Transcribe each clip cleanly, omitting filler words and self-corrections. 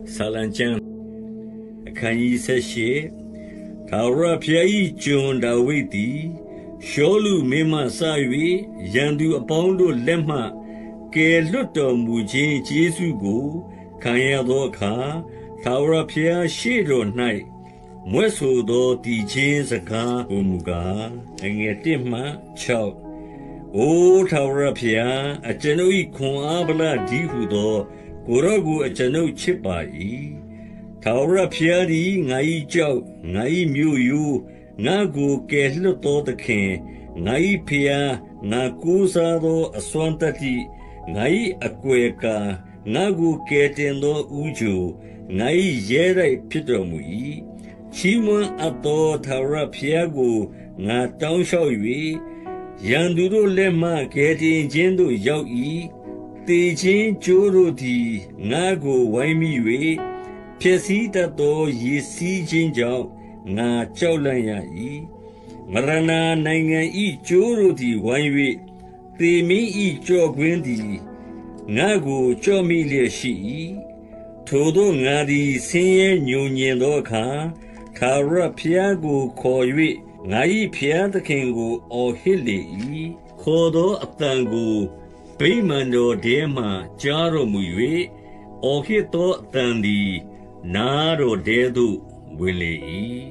ဆာလံကျမ်းအခန်းကြီး18ထာဝရဘုရား၏ကျွန်ဒါဝိဒ်သည်ရှောလုမင်းမှစ၍ရန်သူအပေါင်းတို့လက်မှကယ်လွတ်တော်မူခြင်းကျေးဇူးကိုခံရသောအခါထာဝရဘုရားရှေ့တော်၌မွဲ့ဆိုသောတည်ခြင်းစကားဟူမူကားအငယ်1မှ6အိုထာဝရဘုရားအကျွန်ုပ်၏ခွန်အားဗလဒီဟုသောကိုရောကိုအကျွန်ုပ်ချစ်ပါ၏ထာဝရဘုရားသည်ငါ၏ကြောက်ငါ၏မြို့ရိုးငါကိုကယ်လွတ်သောသခင်ငါ၏ဘုရားငါကိုးစားသောအစွမ်းတတ္တိငါ၏အကွယ်ကာငါကိုကယ်တင်သောဦးချိုငါ၏ရဲတိုက်ဖြစ်တော်မူ၏ချီးမွမ်းအပ်သောထာဝရဘုရားကိုငါတောင်းလျှောက်၍ရန်သူတို့လက်မှကယ်တင်ခြင်းသို့ရောက်၏တေခြင်းကြိုးတို့သည်ငါကိုဝိုင်းမိ၍ဖျက်ဆီးတတ်သောရေစီးခြင်းကြောင့်ငါကြောက်လန့်ရ၏မရဏနိုင်ငံ၏ကြိုးတို့သည်ဝိုင်း၍သေမင်း၏ကြော့ကွင်းသည်ငါကိုကြော့မိလျက်ရှိ၏ထိုသို့ငါသည်ဆင်းရဲညှို့ညင်သောအခါထာဝရဘုရားကိုခေါ်၍ငါ၏ဘုရားသခင်ကိုအော်ဟစ်လေ၏ခေါ်သောအသံကိုဗိမာန်တော်ထဲမှကြားတော်မူ၍အော်ဟစ်သောအသံသည်နားတော်ထဲသို့ဝင်လေ၏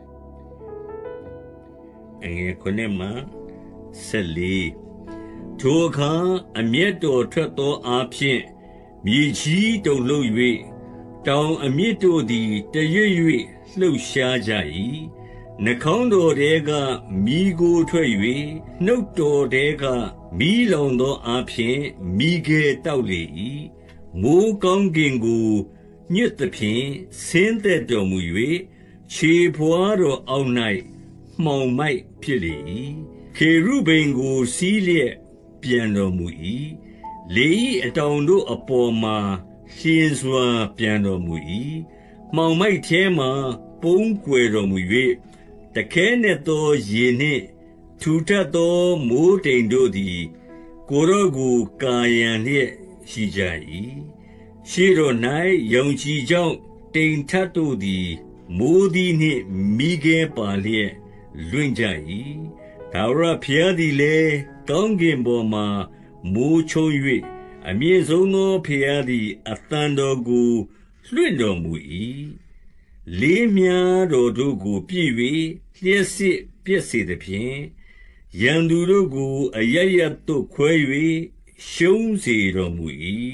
အငယ်9မှ14ထိုအခါအမျက်တော်ထွက်သောအားဖြင့်မြေကြီးတုန်လှုပ်၍တောင်အမြစ်တို့သည်တရွေ့၍လှုပ်ရှားကြ၏နှာခေါင်းတော်ထဲကမီးကိုထွက်၍နှုတ်တော်ထဲကမီးလောင်သောအားဖြင့်မီးခဲတောက်လေ၏မိုးကောင်းကင်ကိုညွတ်သဖြင့်ဆင်းသက်တော်မူ၍ခြေဘွားတော်အောက်၌မှောင်မိုက်ဖြစ်လေ၏ခေရုဗိမ်ကိုစီးလျက်ပြန်တော်မူ၏လေ၏အတောင်တို့အပေါ်မှာရှင်စွာပြန်တော်မူ၏မှောင်မိုက်ထဲမှပုံးကွယ်တော်မူ၍တခဲနှင့်သောရေနှင့်ထူထပ်သောမိုးတိမ်တို့သည်ကိုယ်တော်ကိုကာယံလျက်ရှိကြ၏ရှေ့တော်၌ယုံကြည်ကြောင့်တိမ်ထပ်တို့သည်မိုးသည်နှင့်မိခဲပါလျက်လွင့်ကြ၏ထာဝရဘုရားသည်လည်းကောင်းကင်ပေါ်မှမိုးချုံ၍အမြင့်ဆုံးသောဘုရားသည်အသံတော်ကိုလွှင့်တော်မူ၏လေးမြားတော်တို့ကိုပြည့်၍လျှက်စစ်ပြည့်စေသဖြင့်ရန်သူတို့ကိုအရပ်ရပ်သို့ခွဲ၍ရှုံးစေတော်မူ၏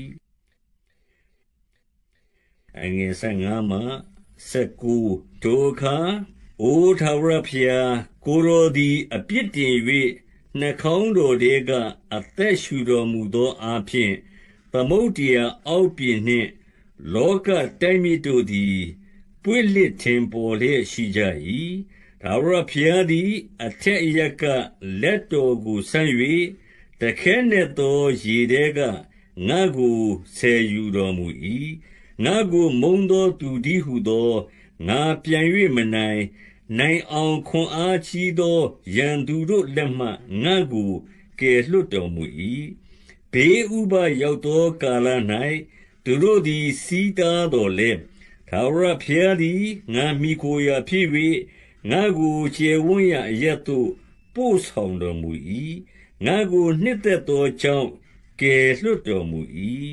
အငယ်15မှ19ထိုအခါအိုထာဝရဘုရားကိုယ်တော်သည်အပြစ်တင်၍နှာခေါင်းတော်ထဲကအသက်ရှူတော်မူသောအားဖြင့်သမုဒ္ဒရာအောက်ပြင်နှင့်လောကတိုင်းမြစ်တို့သည်ပွင့်လစ်ထင်ပေါ်လျက်ရှိကြ၏ထာဝရဘုရားသည်အထက်အရပ်ကလက်တော်ကိုဆန့်၍တခဲနှင့်သောရေထဲကငါကိုဆယ်ယူတော်မူ၏ငါကိုမုန်းသောသူတည်းဟုသောငါပြန်၍မနိုင်အောင်ခွန်အားကြီးသောရန်သူတို့လက်မှငါကိုကယ်လွတ်တော်မူ၏ဘေးဥပဒ်ရောက်သောကာလ၌သူတို့သည်ဆီးတားတော်လဲထာဝရဘုရားသည်ငါမိခိုရာဖြစ်၍ငါကိုကျယ်ဝန်းရာအရပ်သို့ပို့ဆောင်တော်မူ၏ငါကိုနှစ်သက်သောကြောင့်ကယ်လွတ်တော်မူ၏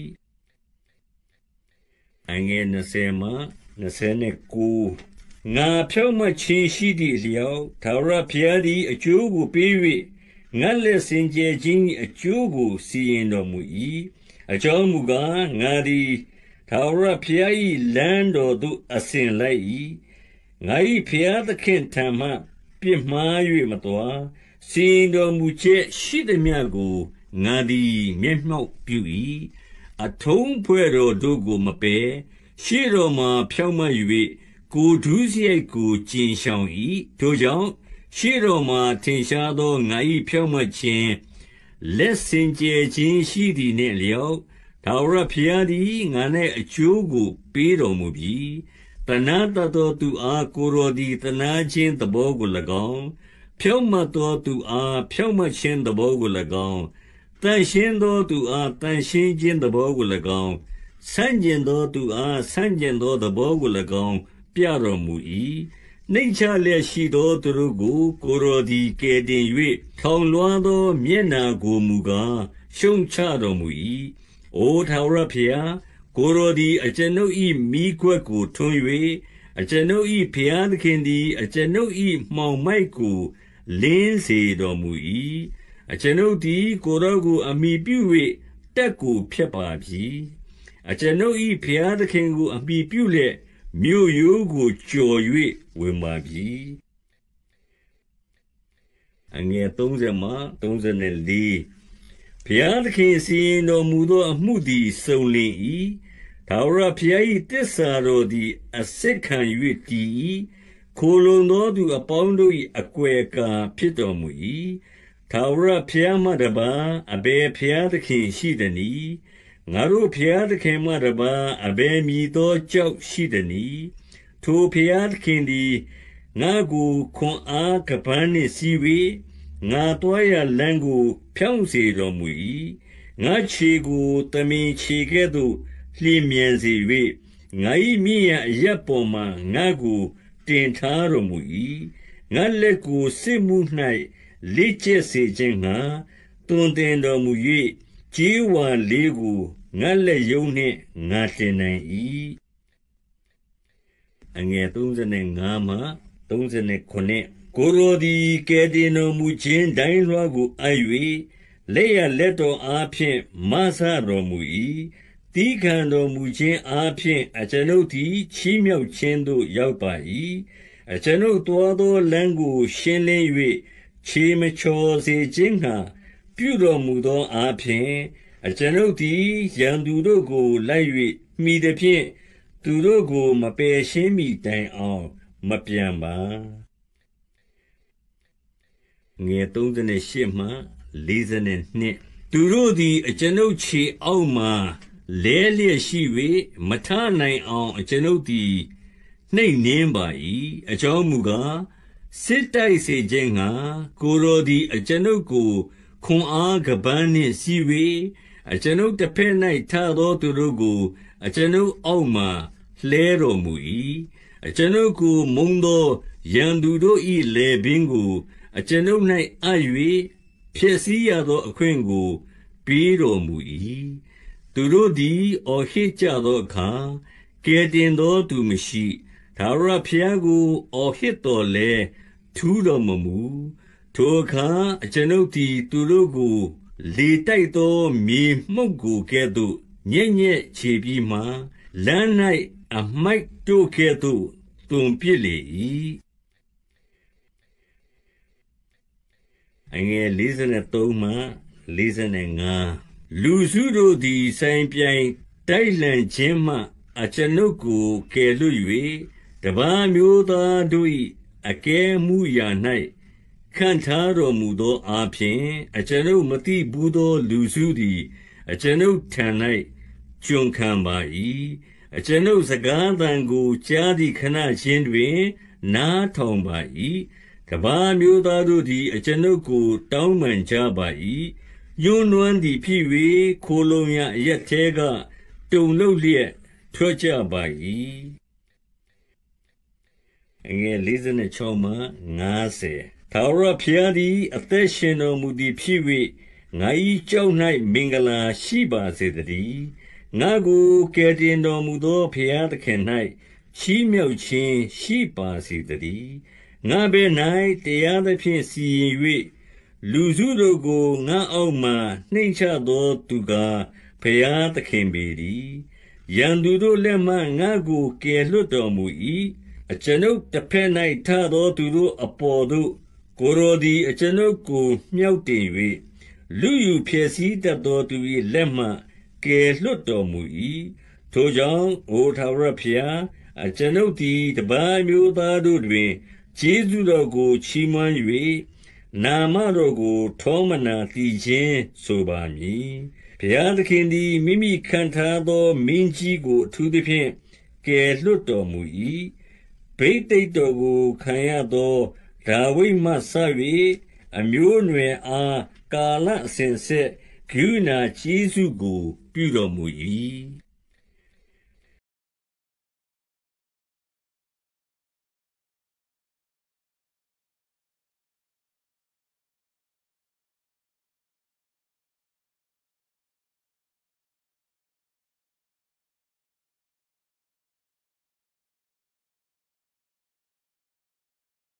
အငယ်20မှ29ငါဖြောင့်မတ်ခြင်းရှိသည့်အလျောက်ထာဝရဘုရားသည်အကျိုးကိုပေး၍ငါလက်စင်ကြယ်ခြင်းအကျိုးကိုစီရင်တော်မူ၏အကြောင်းမူကားငါသည်ထာဝရဘုရား၏လမ်းတော်သို့အစဉ်လိုက်၏ငါ၏ဘုရားသခင့်ထံမှပြစ်မှား၍မသွားစီရင်တော်မူချက်ရှိသမျှကိုငါသည်မျက်မှောက်ပြု၏အထုံးဖွဲ့တော်တို့ကိုမပယ်ရှေ့တော်မှာဖြောင့်မတ်၍ကိုယ်ဒုစရိုက်ကိုကျင်ရှောင်၏ထိုကြောင့်ရှေ့တော်မှာထင်ရှားသောငါ၏ဖြောင့်မတ်ခြင်းလက်စင်ကြယ်ခြင်းရှိသည်နှင့်လျောက်ထာဝရဘုရားသည်ငါ၌အကျိုးကိုပေးတော်မူပြီတနာတတ်သောသူအားကိုယ်တော်သည်တနာခြင်းသဘောကို၎င်းဖြောင့်မတ်သောသူအားဖြောင့်မတ်ခြင်းသဘောကို၎င်းသန့်ရှင်းသောသူအားသန့်ရှင်းခြင်းသဘောကို၎င်းဆန့်ကျင်သောသူအားဆန့်ကျင်သောသဘောကို၎င်းပြတော်မူ၏နှိမ့်ချလျက်ရှိသောသူတို့ကိုကိုယ်တော်သည်ကယ်တင်၍ထောင်လွှားသောမျက်နှာကိုမူကားရှုံချတော်မူ၏အိုထာဝရဘုရားကိုယ်တော်သည်အကျွန်ုပ်၏မီးခွက်ကိုထွန်း၍အကျွန်ုပ်၏ဘုရားသခင်သည်အကျွန်ုပ်၏မှောင်မိုက်ကိုလင်းစေတော်မူ၏အကျွန်ုပ်သည်ကိုယ်တော်ကိုအမိပြု၍တက်ကိုဖျက်ပါပြီအကျွန်ုပ်၏ဘုရားသခင်ကိုအမိပြုလျက်မြို့ရိုးကိုကျော်၍ဝင်ပါပြီအငယ်30မှ34ဘုရားသခင်စီရင်တော်မူသောအမှုသည်စုံလင်၏ထာဝရဘုရား၏တစ္ဆာတော်သည်အစစ်ခံ၍တည်၏ခိုလုံသောသူအပေါင်းတို့၏အကွယ်ကာဖြစ်တော်မူ၏ထာဝရဘုရားမှတပါးအဘယ်ဘုရားသခင်ရှိသနည်းငါတို့ဘုရားသခင်မှတပါးအဘယ်မည်သောကြောက်ရှိသနည်းထိုဘုရားသခင်သည်ငါကိုခွန်အားကပန်းနှင့်စီး၍ငါတွားရလမ်းကိုဖြောင့်စေတော်မူ၏ငါခြေကိုတမင်ခြေကဲ့သို့လျင်မြန်စေ၍ငါ၏မြင့်ရာအရပ်ပေါ်မှငါကိုတင်ထားတော်မူ၏ငါလက်ကိုစစ်မှု၌လေ့ကျက်စေခြင်းငှာတွင်တင်တော်မူ၍ကြေးဝါလေးကိုငါလက်ယုံနှင့်ငါတင်နိုင်၏အငယ်35မှ39ကိုယ်တော်သည်ကယ်တင်တော်မူခြင်းဒိုင်းလွှားကိုအပ်၍လက်ရလက်တော်အားဖြင့်မဆတော်မူ၏တီးခံတော်မူခြင်းအားဖြင့်အကျွန်ုပ်သည်ချီးမြှောက်ခြင်းသို့ရောက်ပါ၏အကျွန်ုပ်သွားသောလမ်းကိုရှင်းလင်း၍ခြေမချော်စေခြင်းငှာပြုတော်မူသောအားဖြင့်အကျွန်ုပ်သည်ရန်သူတို့ကိုလိုက်၍မှီသဖြင့်သူတို့ကိုမပယ်ရှင်းမီတိုင်အောင်မပြန်ပါငယ်38မှ42သူတို့သည်အကျွန်ုပ်ခြေအောက်မှလဲလျက်ရှိ၍မထနိုင်အောင်အကျွန်ုပ်သည်နှိပ်နင်းပါ၏အကြောင်းမူကားစစ်တိုက်စေခြင်းငှာကိုယ်တော်သည်အကျွန်ုပ်ကိုခွန်အားကပန်းနှင့်စီး၍အကျွန်ုပ်တစ်ဖက်၌ထသောသူတို့ကိုအကျွန်ုပ်အောက်မှလှဲတော်မူ၏အကျွန်ုပ်ကိုမုန်းသောရန်သူတို့၏လယ်ပင်ကိုအကျွန်ုပ်၌အပ်၍ဖြစ်စည်းရသောအခွင့်ကိုပေးတော်မူ၏သူတို့သည်အော်ဟစ်ကြသောအခါကယ်တင်သောသူမရှိထာဝရဘုရားကိုအော်ဟစ်တော်လဲထူးတော်မမူထိုအခါအကျွန်ုပ်သည်သူတို့ကိုလေတိုက်သောမြေမှုန့်ကိုကဲ့သို့ညက်ညက်ခြေပြီးမှလမ်း၌အမိုက်တို့ကဲ့သို့တွန်ပစ်လေ၏အငယ်43မှ45လူစုတို့သည်ဆိုင်ပြိုင်တိုက်လှန်ခြင်းမှအကျွန်ုပ်ကိုကယ်လွတ်၍တပါးမျိုးသားတို့၏အကဲမှုရာ၌ခန့်ထားတော်မူသောအားဖြင့်အကျွန်ုပ်မသိဘူးသောလူစုသည်အကျွန်ုပ်ထံ၌ကျွန်ခံပါ၏အကျွန်ုပ်စကားသံကိုကြားသည့်ခဏချင်းတွင်နားထောင်ပါ၏တပါးမျိုးသားတို့သည်အကျွန်ုပ်ကိုတောင်းပန်ကြပါ၏ညှိုးနွမ်းသည်ဖြစ်၍ခိုလုံရာအရပ်ထဲကတုန်လှုပ်လျက်ထွက်ကြပါ၏အငယ်46မှ50ထာဝရဘုရားသည်အသက်ရှင်တော်မူသည်ဖြစ်၍ငါ၏ကြောက်၌မင်္ဂလာရှိပါစေတည်းငါကိုကယ်တင်တော်မူသောဘုရားသခင်၌ချီးမြှောက်ခြင်းရှိပါစေတည်းငါဘယ်၌တရားသဖြင့်စီရင်၍လူစုတို့ကိုငါအောက်မှနှိမ့်ချသောသူကားဘုရားသခင်ပေတည်းရန်သူတို့လက်မှငါကိုကယ်လွတ်တော်မူ၏အကျွန်ုပ်တစ်ဖက်၌ထသောသူတို့အပေါ်သို့ကိုယ်တော်သည်အကျွန်ုပ်ကိုမြှောက်တင်၍လူယူဖျက်ဆီးတတ်သောသူ၏လက်မှကယ်လွတ်တော်မူ၏ထိုကြောင့်အိုထာဝရဘုရားအကျွန်ုပ်သည်တပါးမျိုးသားတို့တွင်ကျေးဇူးတော်ကိုချီးမွမ်း၍နာမတော်ကိုထောမနာသီချင်းဆိုပါမည်ဘုရားသခင်သည်မိမိခံထားသောမင်းကြီးကိုအထူးသဖြင့်ကယ်လွတ်တော်မူ၏ဘိသိက်တော်ကိုခံရသောဒါဝိဒ်မှစ၍အမျိုးအနွယ်အားကာလအစဉ်ဆက်ကရုဏာကျေးဇူးကိုပြုတော်မူ၏